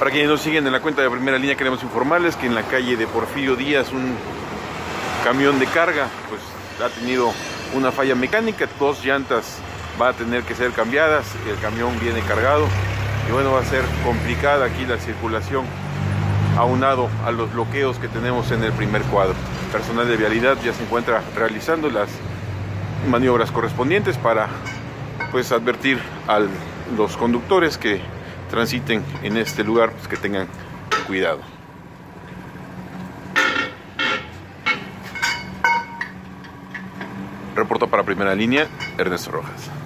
Para quienes nos siguen en la cuenta de Primera Línea, queremos informarles que en la calle de Porfirio Díaz un camión de carga pues ha tenido una falla mecánica, 2 llantas van a tener que ser cambiadas, el camión viene cargado y bueno, va a ser complicada aquí la circulación aunado a los bloqueos que tenemos en el primer cuadro. El personal de vialidad ya se encuentra realizando las maniobras correspondientes para pues advertir a los conductores que transiten en este lugar, pues que tengan cuidado. Reporta para Primera Línea, Ernesto Rojas.